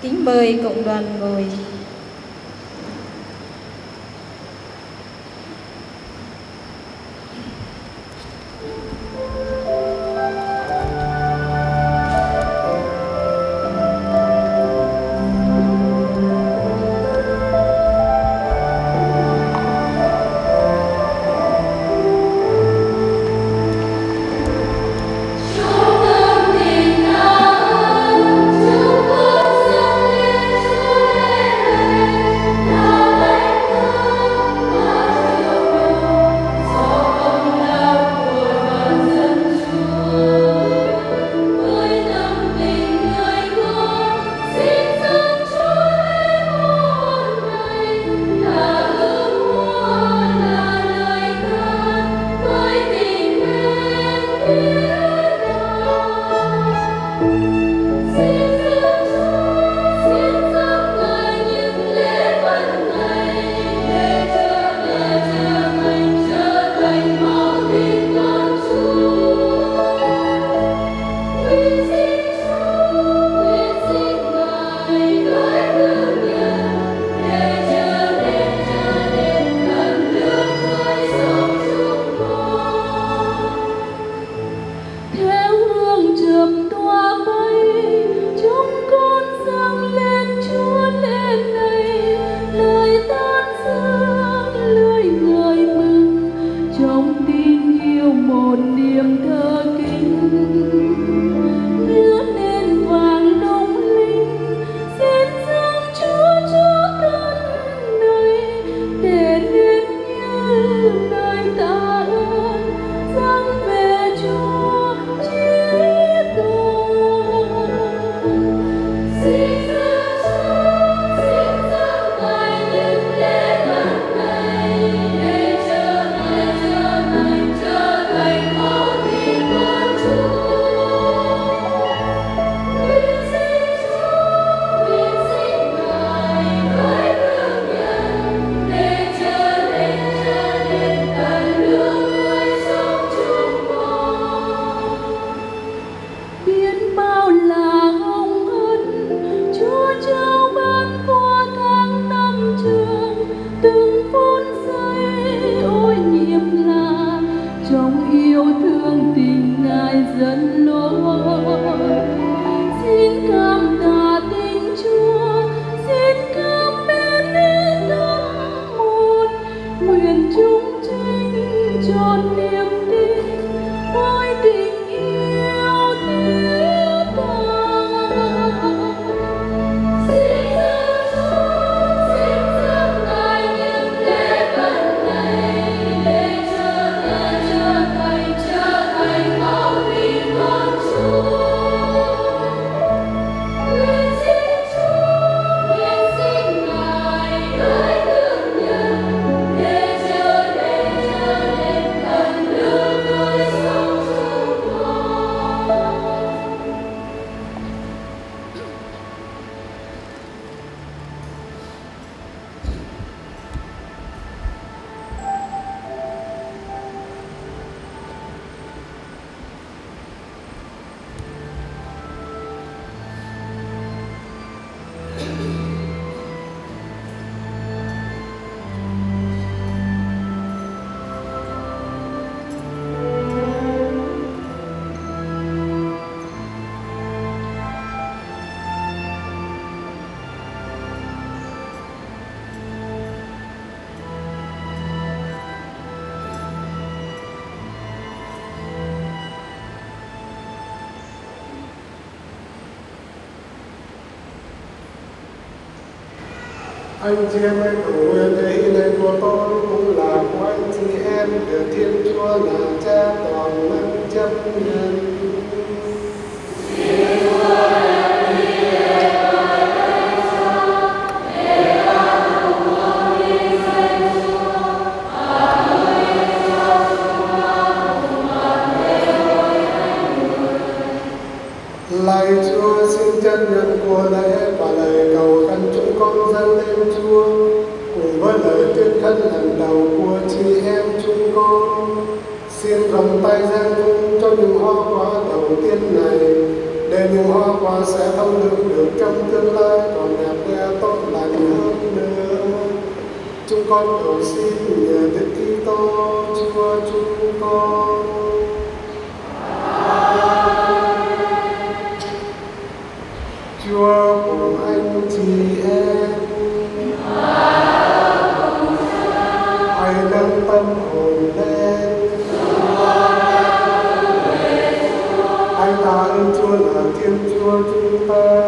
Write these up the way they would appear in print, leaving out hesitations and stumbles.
Kính mời cộng đoàn ngồi. Anh chị em ơi, cầu nguyện để lời của tôi cũng là của anh chị em, được Thiên Chúa là Cha toàn năng chấp nhận. Lạy Chúa, xin chân nhận của lễ và lời cầu khẩn chúng con dâng lên Chúa, cùng với lời tuyên khấn lần đầu của chị em chúng con. Xin vòng tay giang vung cho những hoa quả đầu tiên này, để những hoa quả sẽ thông được trong tương lai. con cầu xin nhờ Đức Kitô Chúa chúng con. Chúa cùng anh chị em, hãy nâng tâm hồn lên. Hãy tạ ơn Chúa là Thiên Chúa chúng ta.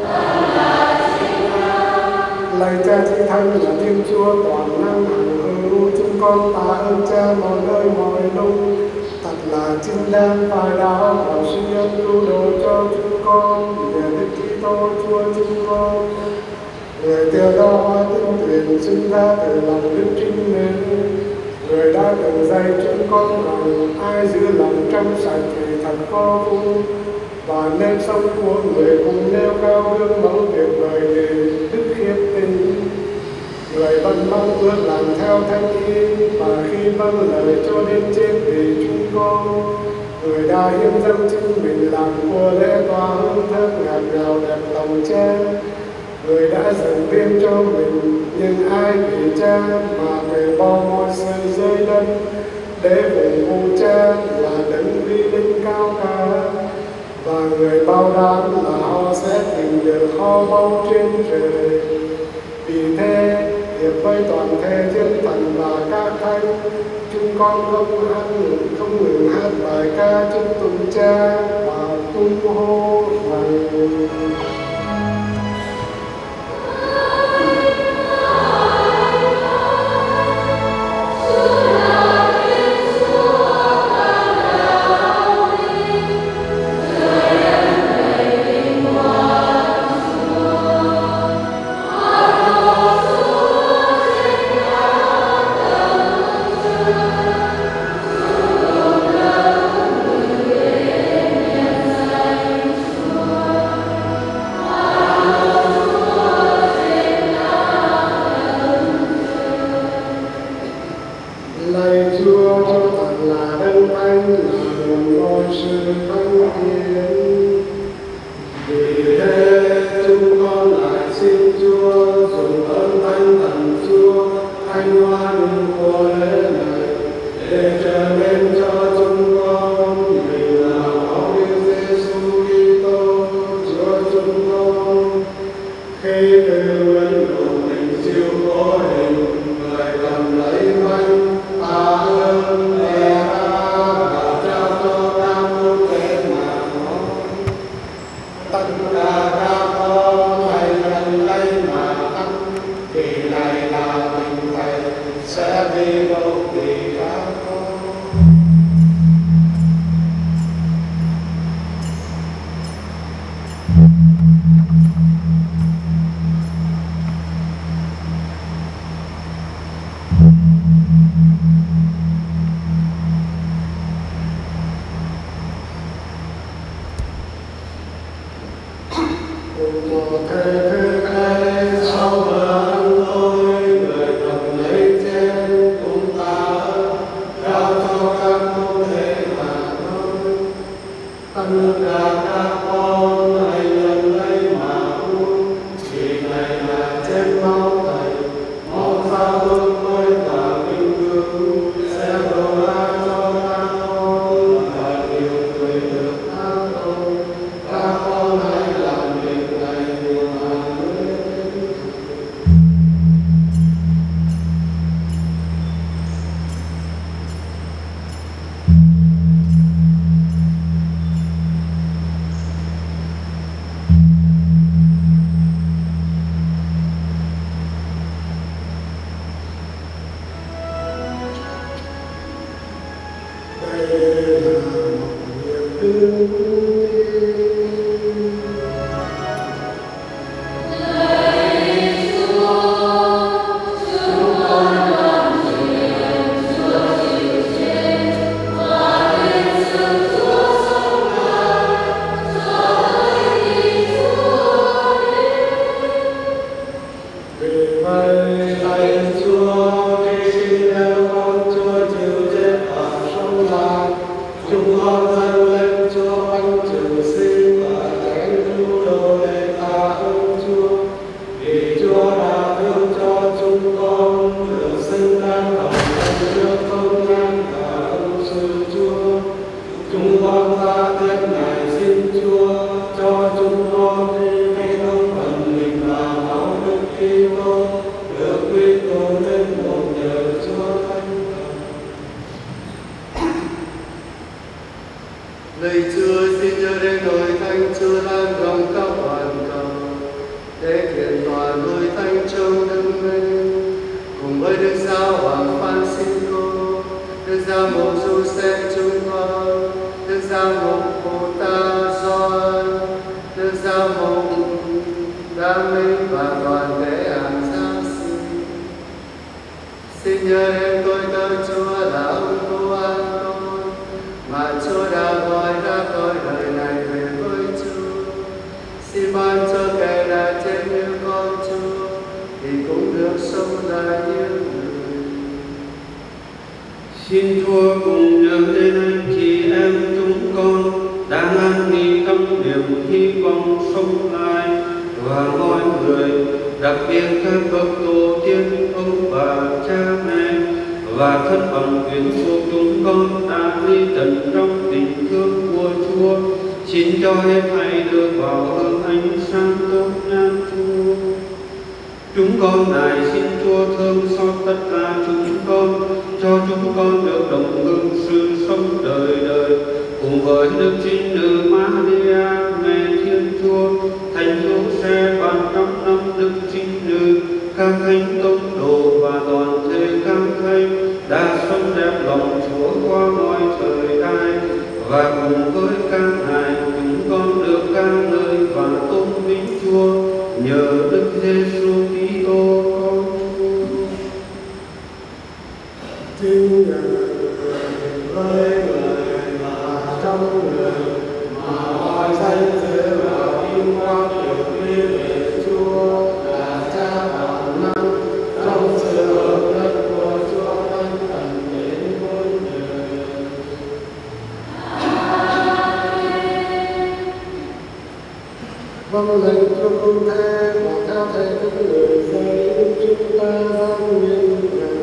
Lạy Cha Chí Thánh là Thiên Chúa toàn năng hằng hữu, chúng con tạ ơn Cha mọi nơi mọi lúc. Thật là chính đáng phải đạo và suy ân cứu độ cho chúng con nhờ Đức Kitô Chúa chúng con. Người tiêu đo hoa tinh tuyển sinh ra từ lòng Đức Trinh Nữ, người đã từng dạy chúng con rằng ai giữ lòng trong sạch thì thật có phúc, và nếp sống của người cùng nêu cao gương mẫu tuyệt vời về đức khiết tinh. Người vẫn mong ước làm theo thánh ý, và khi vâng lời cho đến chết vì chúng con, người đã hiến dâng chính mình làm của lễ tòa hương thơm ngạt ngào đẹp lòng Cha. Người đã dâng riêng cho mình, nhưng ai vì Cha mà người bỏ mọi sự rơi đất để phụng vụ Cha là đấng uy linh cao cả. Và người bao đảm là họ sẽ tìm được kho báu trên trời. Vì thế, hiệp với toàn thể thiên thần và các thánh, chúng con không ngừng hát bài ca chúc tụng Cha và tung hô rằng: với Đức Giáo Hoàng Francisco, Đức Giám mục Giuse chúng con, Đức Giám mục Bồ Tát Gioan, Đức Giám mục Đam Minh và toàn thể hàng giáo sĩ. Xin nhớ đến tôi tớ Chúa là ông cô an tôi, mà Chúa đã gọi ra tôi đời này về với Chúa. Xin ban cho kẻ đã chết như con Chúa, thì cũng được sống lại như người. Xin Chúa cùng nhớ đến anh chị em chúng con đang an nghỉ trong niềm hy vọng sống lại, và mọi người, đặc biệt các bậc tổ tiên, ông bà, cha mẹ và thân bằng quyến thuộc chúng con đã đi tận trong tình thương của Chúa. Xin cho hết thảy được vào hương ánh sáng tốt nhan Chúa. Chúng con này xin Chúa thương xót tất cả chúng con, cho chúng con được đồng hưởng sự sống đời đời cùng với Đức Trinh Nữ Maria, mẹ Thiên Chúa, Thánh Giuse ban trăm năm Đức Trinh Nữ, các thánh tông đồ và toàn thể các thánh đã sống đẹp lòng Chúa qua mọi thời đại, và cùng với các ngài chúng con được ca ngợi và tôn vinh Chúa nhờ Đức Giêsu Kitô con Chúa. Tin với người mà trong người mà mọi danh giới và vinh quang được quy về Chúa là Cha vạn năng, trong sự hợp nhất của Chúa Thánh Thần đến muôn đời. Vâng lệnh Chúa cung thế và theo thầy các người dạy chúng ta dâng nguyện rằng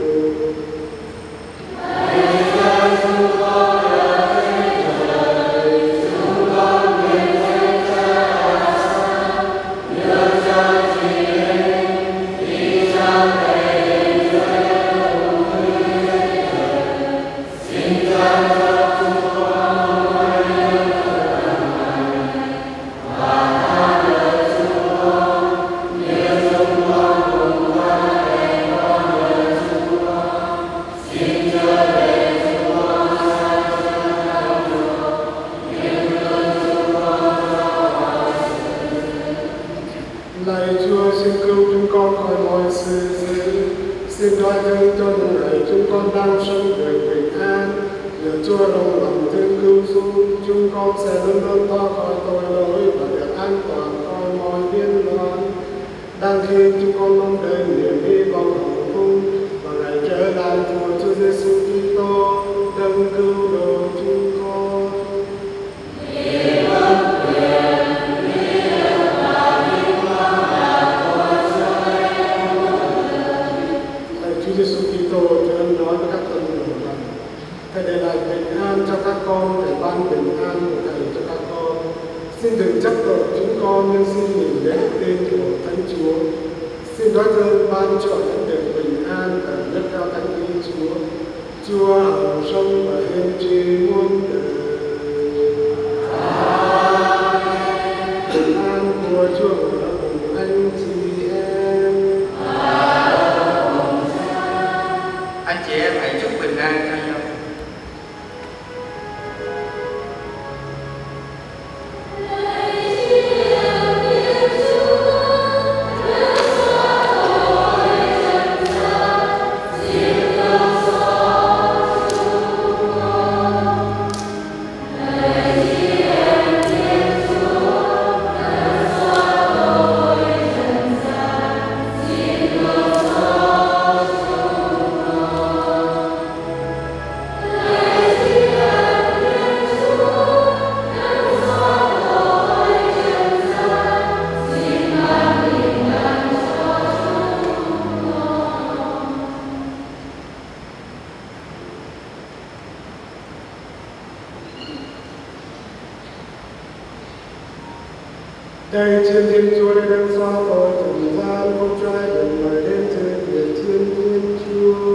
Đây trên Thiên Chúa đã đang xóa tội trần gian, không trai đừng mời đến trên địa thiên Thiên Chúa.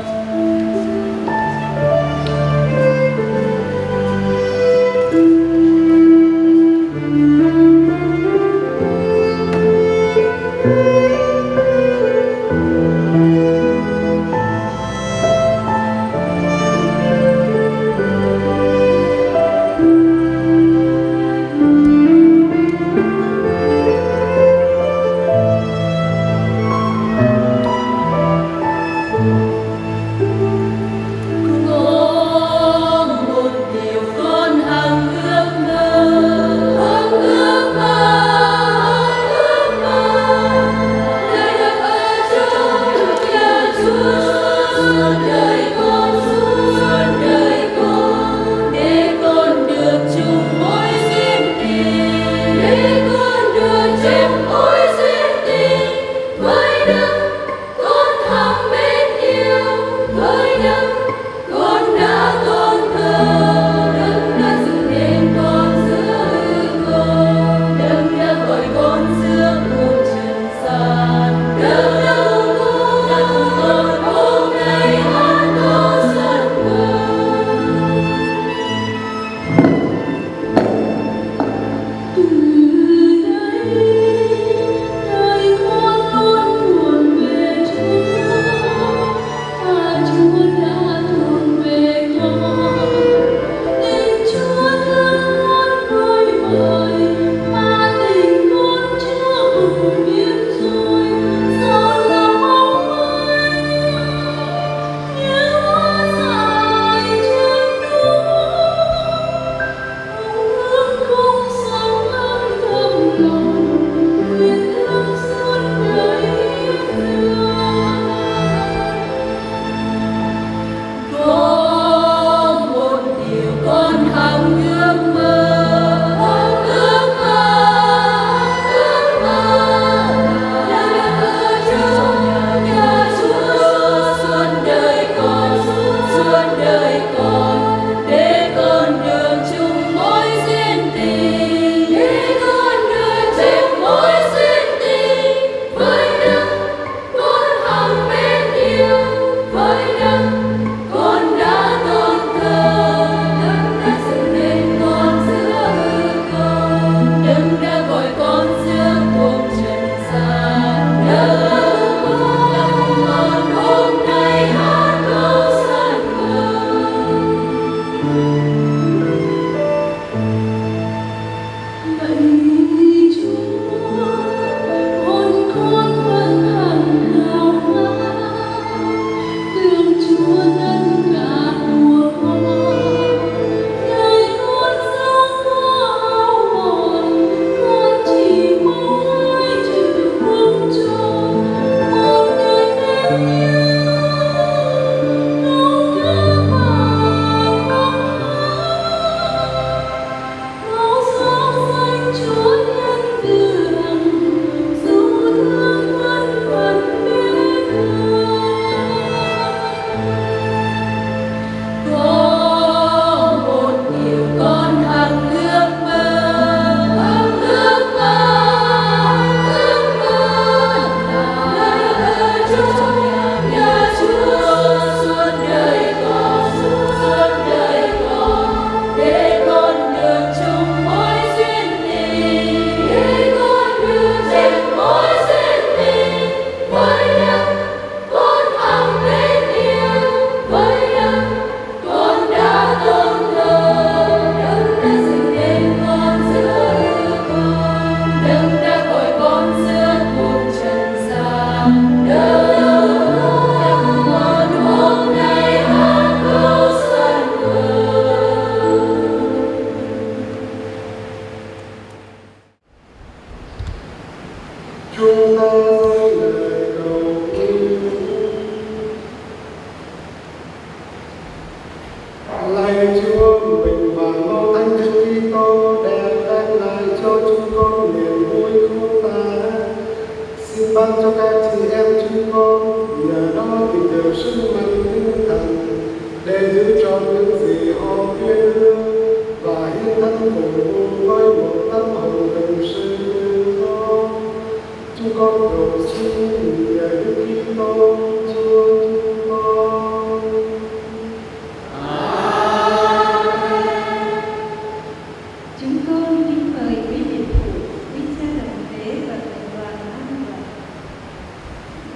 Chúng con cầu xin nhờ Đức Kitô Chúa chúng con.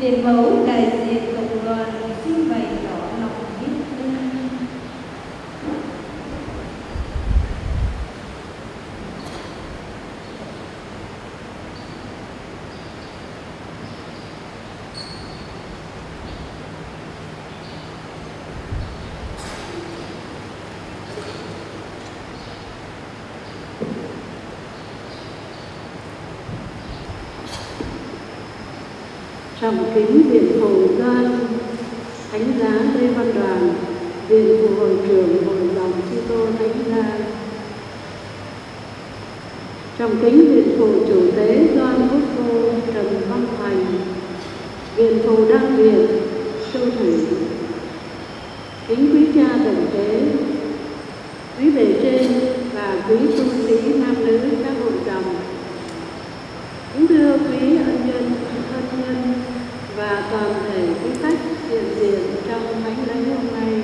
Tiền mẫu đại diện cộng đoàn xin bày tỏ lòng biết ơn. Trọng kính Viện Phù Doan Thánh giá Lê Văn Đoàn, Viện Phù Hội trưởng Hội dòng Kitô Thánh gia. Trọng kính Viện Phù Chủ tế Doan Quốc Cô Trần Văn Thành, Viện Phù Đăng Viện Châu Thủy. Kính quý cha đồng tế, quý bề trên và quý tu sĩ nam nữ các hội dòng. Kính thưa quý ân nhân, thân nhân và toàn thể quý khách hiện diện trong thánh lễ hôm nay.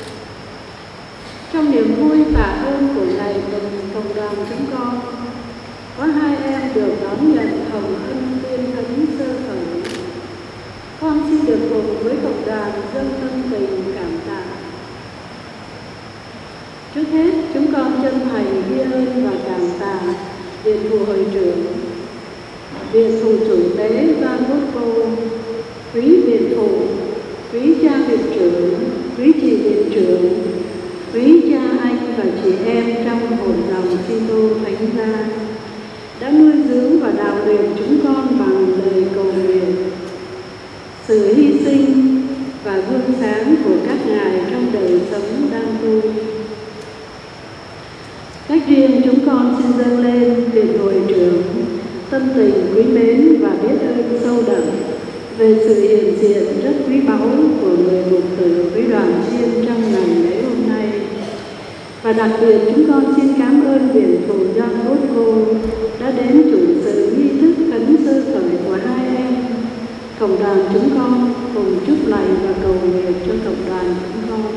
Trong niềm vui tạ ơn của ngày cộng đoàn chúng con, có hai em được đón nhận hồng ân tuyên thánh sơ khởi. Con xin được cùng với cộng đoàn dâng tâm tình cảm tạ. Trước hết, chúng con chân thành ghi ơn và cảm tạ Viện Phù Hội trưởng, Viện Phù Chủ tế Doan Quốc Cô, quý Viện Phù, quý cha Viện trưởng, quý chị Viện trưởng, quý cha anh và chị em trong hội dòng Kitô Thánh gia đã nuôi dưỡng và đào luyện chúng con bằng lời cầu nguyện, sự hy sinh và gương sáng của các ngài trong đời sống đang tu. Cách riêng chúng con xin dâng lên Viện Hội trưởng tâm tình quý mến và biết ơn sâu đậm về sự hiện diện rất quý báu của người mục tử quý đoàn chiên trong ngày lễ hôm nay. Và đặc biệt chúng con xin cảm ơn Viện Phù Doan Quốc Cô đã đến chủ sự nghi thức khấn sơ khởi của hai em. Cộng đoàn chúng con cùng chúc lạy và cầu nguyện cho cộng đoàn chúng con.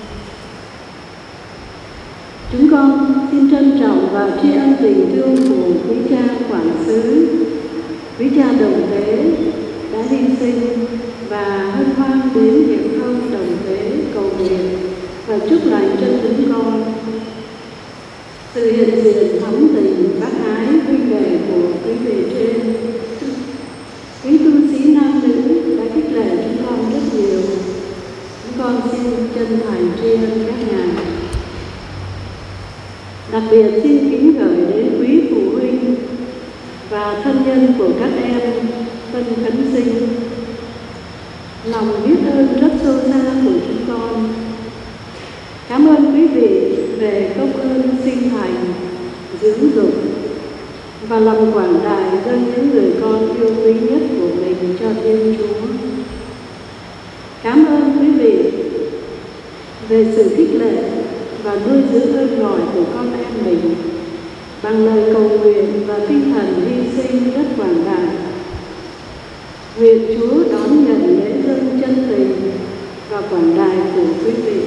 Chúng con xin trân trọng và tri ân tình thương của quý cha quản xứ, quý cha đồng tế đã hy sinh và hân hoan đến hiệp thông đồng tế cầu nguyện và chúc lành cho chúng con. Sự hiện diện thắm tình bác ái huynh đệ của quý vị trên, quý tu sĩ nam nữ đã khích lệ chúng con rất nhiều. Chúng con xin chân thành tri ân các ngài. Đặc biệt xin kính gửi đến quý phụ huynh và thân nhân của các em tân khấn sinh lòng biết ơn rất sâu xa của chúng con. Cảm ơn quý vị về công ơn sinh thành, dưỡng dục và lòng quảng đại dâng những người con yêu quý nhất của mình cho Thiên Chúa. Cảm ơn quý vị về sự khích lệ và nuôi dưỡng ơn gọi của con em mình bằng lời cầu nguyện và tinh thần hy sinh rất quảng đại. Nguyện Chúa đón nhận lễ dâng chân tình và quảng đại của quý vị.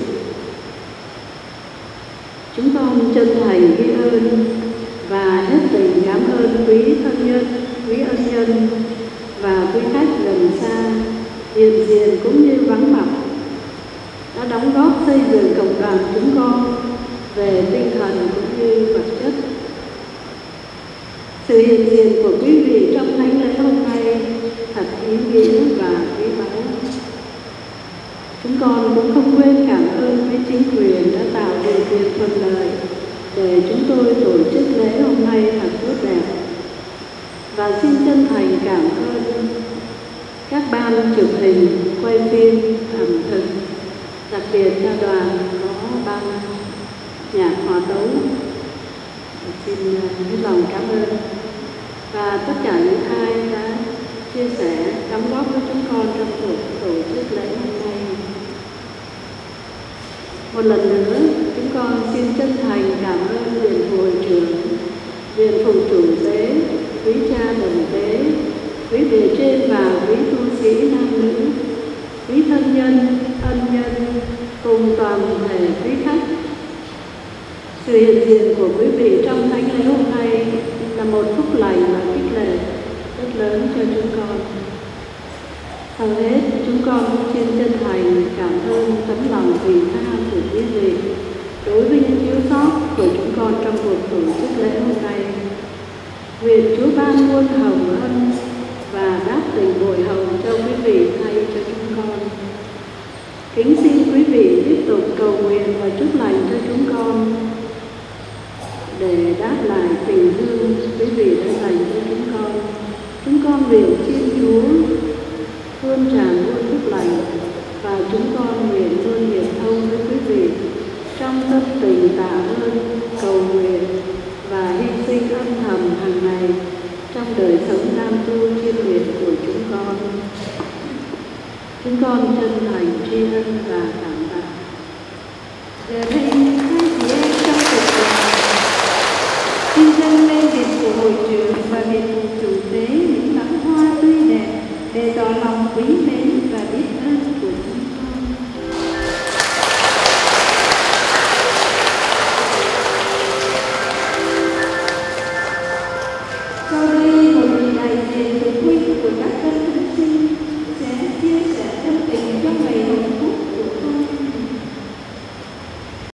Chúng con chân thành ghi ơn và hết tình cảm ơn quý thân nhân, quý ân nhân và quý khách gần xa, hiện diện cũng như vắng mặt đã đóng góp xây dựng cộng đoàn chúng con về tinh thần cũng như vật chất. Sự hiện diện của quý vị trong thánh lễ hôm nay thật ý nghĩa và quý báu. Chúng con cũng không quên cảm ơn với chính quyền đã tạo điều kiện thuận lợi để chúng tôi tổ chức lễ hôm nay thật tốt đẹp. Và xin chân thành cảm ơn các ban chụp hình, quay phim, ẩm thực, đặc biệt cho đoàn có ban nhạc hòa tấu. Xin hết lòng cảm ơn. Và tất cả những ai đã chia sẻ, đóng góp với chúng con trong tổ chức lễ hôm nay. Một lần nữa, chúng con xin chân thành cảm ơn Viện Phù Hội trưởng, Viện Phù Chủ tế, quý cha đồng tế, quý bề trên và quý tu sĩ nam nữ, quý thân nhân, ân nhân, cùng toàn thể quý khách. Sự hiện diện của quý vị trong thánh lễ hôm nay là một phúc lành và khích lệ rất lớn cho chúng con. Hầu hết chúng con xin chân thành cảm ơn tấm lòng vị tha của quý vị đối với những thiếu sót của chúng con trong cuộc tổ chức lễ hôm nay. Nguyện Chúa ban muôn hồng ân và đáp tình bội hồng cho quý vị thay cho chúng con. Kính xin quý vị tiếp tục cầu nguyện và chúc lành cho chúng con để đáp lại tình thương quý vị đã dành cho chúng con. Chúng con nguyện xin Chúa luôn tràn muôn phúc lành và chúng con nguyện luôn hiệp thông với quý vị trong tâm tình tạ ơn, cầu nguyện và hy sinh âm thầm hàng ngày trong đời sống nam tu chuyên nghiệp của chúng con. Chúng con chân thành tri ân và cảm tạ. Giờ đây hai chị em trong cuộc đời xin dâng lên việc của hội trưởng và việc của chủ tế những đóa hoa tươi đẹp để tỏ lòng quý mến và biết ơn của chúng con. Sau đây hội nghị đại diện phụ huynh của các thân